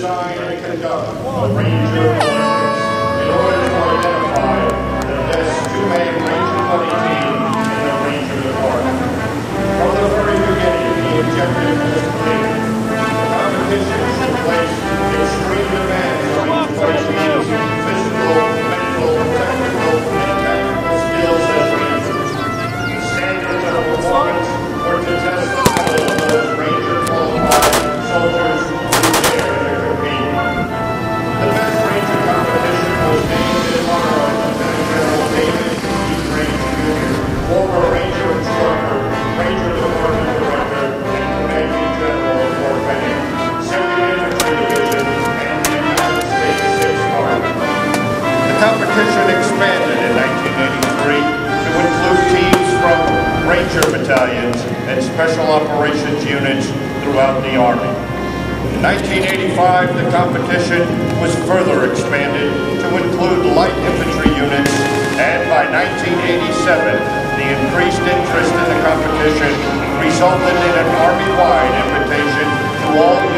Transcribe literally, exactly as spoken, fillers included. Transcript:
design and conduct a Ranger Olympics in order to identify the best two-man Ranger buddy team in the Ranger Department. From the very beginning, the objective was clear. The competition should place extreme demands on each buddy team's physical, mental, technical, and tactical skills as Rangers. The standards of performance were to test the skill of those Ranger qualified soldiers who dare to compete. The best Ranger competition was named in honor of Lieutenant General David E. Grange Junior, former Ranger instructor, Ranger Department Director, and Commanding General of Fort Benning, second Infantry Division, and the United States Sixth Army. The competition expanded in nineteen eighty-three to include teams from Ranger battalions and Special Operations units throughout the Army. In nineteen eighty-five, the competition was further expanded to include light infantry units, and by nineteen eighty-seven, the increased interest in the competition resulted in an Army-wide invitation to all